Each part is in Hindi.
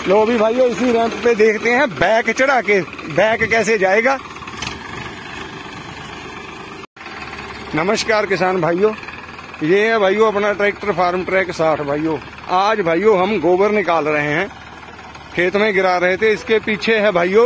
लो भी भाइयों, इसी रैंप पे देखते हैं बैक चढ़ा के बैक कैसे जाएगा। नमस्कार किसान भाइयों, ये है भाइयों अपना ट्रैक्टर फार्म ट्रैक 60 भाइयों। आज भाइयों हम गोबर निकाल रहे हैं, खेत में गिरा रहे थे। इसके पीछे है भाइयों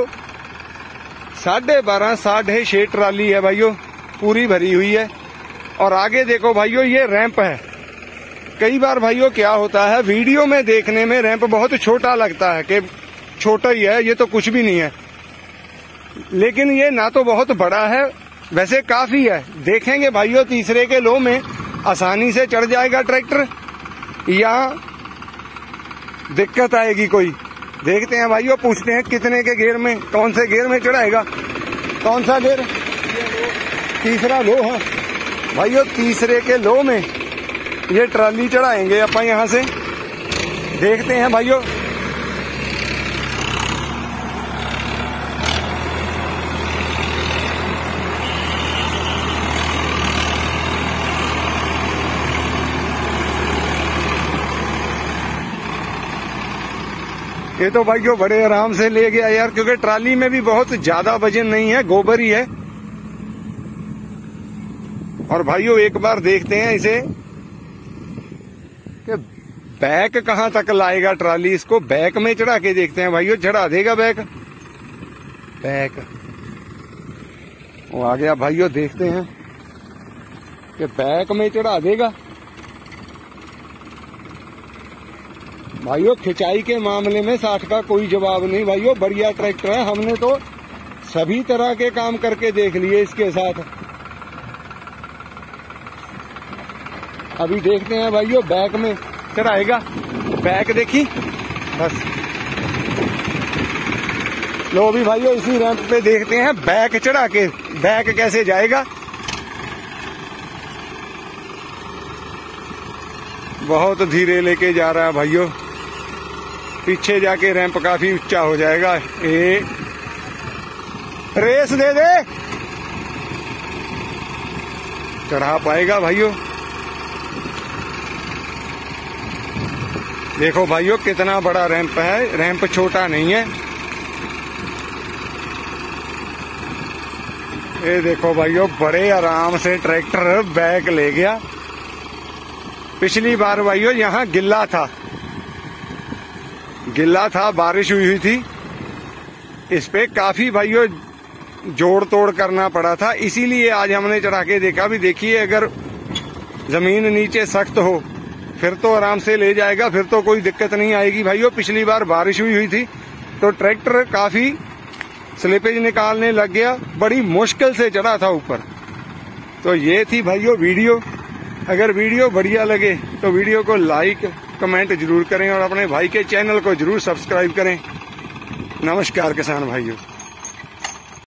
12.5 6.5 ट्राली है भाइयों, पूरी भरी हुई है। और आगे देखो भाइयों, ये रैंप है। कई बार भाइयों क्या होता है, वीडियो में देखने में रैंप बहुत छोटा लगता है कि छोटा ही है, ये तो कुछ भी नहीं है। लेकिन ये ना तो बहुत बड़ा है, वैसे काफी है। देखेंगे भाइयों, तीसरे के लो में आसानी से चढ़ जाएगा ट्रैक्टर या दिक्कत आएगी कोई। देखते हैं भाइयों, पूछते हैं कितने के गेयर में, कौन से गेयर में चढ़ाएगा। कौन सा गेयर? तीसरा लो है भाइयों। तीसरे के लो में ये ट्राली चढ़ाएंगे अपन यहां से। देखते हैं भाइयों। ये तो भाइयों बड़े आराम से ले गया यार, क्योंकि ट्राली में भी बहुत ज्यादा वजन नहीं है, गोबर ही है। और भाइयों एक बार देखते हैं इसे कि बैक कहां तक लाएगा ट्राली। इसको बैक में चढ़ा के देखते हैं भाइयों, चढ़ा देगा बैक। वो आ गया भाइयों, देखते हैं कि बैक में चढ़ा देगा। भाइयों खिंचाई के मामले में 60 का कोई जवाब नहीं भाइयों, बढ़िया ट्रैक्टर है। हमने तो सभी तरह के काम करके देख लिए इसके साथ। अभी देखते हैं भाइयों बैक में चढ़ाएगा। बैक देखी बस। लो भी भाइयों, इसी रैंप पे देखते हैं बैक चढ़ा के बैक कैसे जाएगा। बहुत धीरे लेके जा रहा है भाइयों, पीछे जाके रैंप काफी ऊंचा हो जाएगा। रेस दे दे, चढ़ा पाएगा भाइयों। देखो भाइयों कितना बड़ा रैंप है, रैंप छोटा नहीं है। ये देखो भाइयों, बड़े आराम से ट्रैक्टर बैक ले गया। पिछली बार भाइयों यहाँ गिल्ला था, बारिश हुई थी। इस पे काफी भाइयों जोड़ तोड़ करना पड़ा था, इसीलिए आज हमने चढ़ा के देखा। भी देखिए, अगर जमीन नीचे सख्त हो फिर तो आराम से ले जाएगा, फिर तो कोई दिक्कत नहीं आएगी भाइयों। पिछली बार बारिश हुई थी तो ट्रैक्टर काफी स्लिपेज निकालने लग गया, बड़ी मुश्किल से चढ़ा था ऊपर। तो ये थी भाइयों वीडियो। अगर वीडियो बढ़िया लगे तो वीडियो को लाइक कमेंट जरूर करें और अपने भाई के चैनल को जरूर सब्सक्राइब करें। नमस्कार किसान भाइयों।